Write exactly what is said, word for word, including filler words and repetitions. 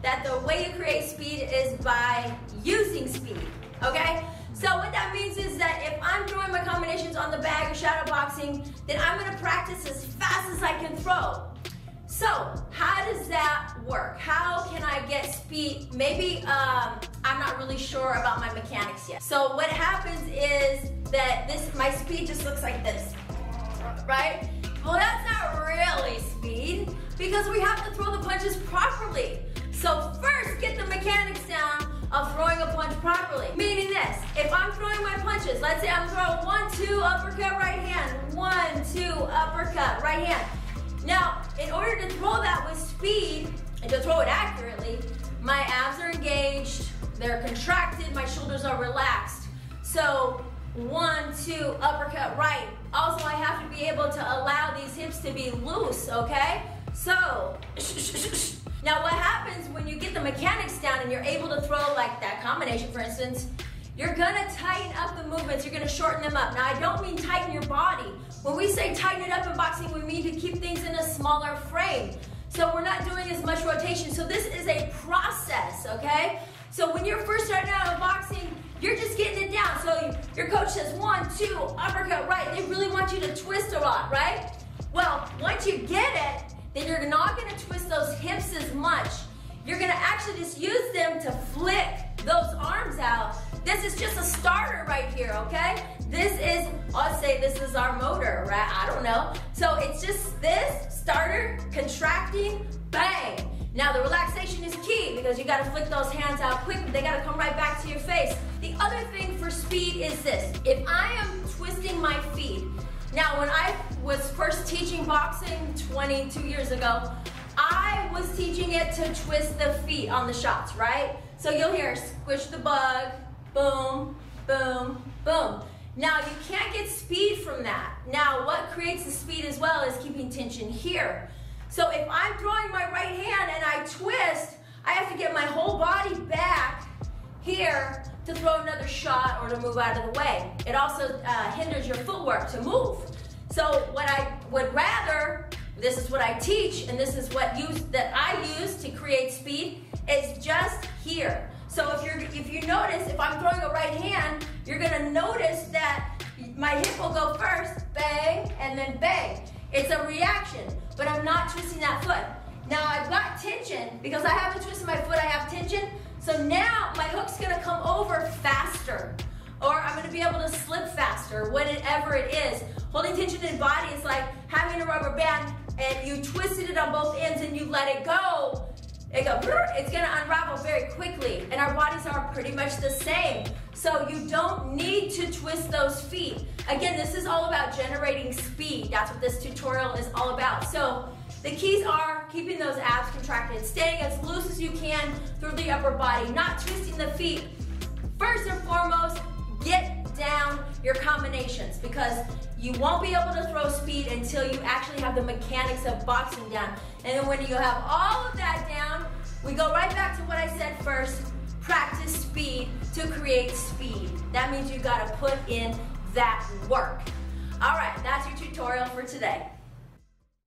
that the way you create speed is by using speed, okay? So what that means is that if I'm throwing my combinations on the bag or shadow boxing, then I'm gonna practice as fast as I can throw. So how does that work? How can I get speed? Maybe um, I'm not really sure about my mechanics yet. So what happens is that this my speed just looks like this, right? Well, that's not really speed because we have to throw the punches properly. So first, get the mechanics down of throwing a punch properly. Meaning this, if I'm throwing my punches, let's say I'm throwing one, two, uppercut, right hand, one, two, uppercut, right hand. Now, in order to throw that with speed and to throw it accurately, my abs are engaged, they're contracted, my shoulders are relaxed. So one, two, uppercut, right. Also, I have to be able to allow these hips to be loose, okay? So, now what happens when you get the mechanics down and you're able to throw like that combination, for instance, you're gonna tighten up the movements, you're gonna shorten them up. Now, I don't mean tighten your body. When we say tighten it up in boxing, we mean to keep things in a smaller frame. So we're not doing as much rotation. So this is a process, okay? So when you're first starting out in boxing, you're just getting it down. So your coach says one, two, uppercut, right. They really want you to twist a lot, right? Well, once you get it, then you're not gonna twist those hips as much. You're gonna actually just use them to flick those arms out. This is just a starter right here, okay? This is, let's say this is our motor, right? I don't know. So it's just this, starter, contracting, bang. Now the relaxation is key because you gotta flick those hands out quick. They gotta come right back to your face. The other thing for speed is this. If I am twisting my feet, now when I was first teaching boxing twenty-two years ago, I was teaching it to twist the feet on the shots, right? So you'll hear squish the bug, boom, boom, boom. Now you can't get speed from that. Now what creates the speed as well is keeping tension here. So if I'm throwing my right hand and I twist, I have to get my whole body back here to throw another shot or to move out of the way. It also uh, hinders your footwork to move. So what I would rather, this is what I teach and this is what use, that I use to create speed, is just here. So if you're, if you notice, if I'm throwing a right hand, you're gonna notice that my hip will go first, bang, and then bang. It's a reaction, but I'm not twisting that foot. Now I've got tension, because I haven't twisted my foot, I have tension. So now my hook's gonna come over faster, or I'm gonna be able to slip faster, whatever it is. Holding tension in the body is like having a rubber band and you twisted it on both ends and you let it go. It go, it's gonna unravel very quickly, and our bodies are pretty much the same. So you don't need to twist those feet. Again, this is all about generating speed. That's what this tutorial is all about. So the keys are keeping those abs contracted, staying as loose as you can through the upper body, not twisting the feet. First and foremost, get down your combinations, because you won't be able to throw speed until you actually have the mechanics of boxing down. And then when you have all of that down, we go right back to what I said first, practice speed to create speed. That means you gotta put in that work. All right, that's your tutorial for today.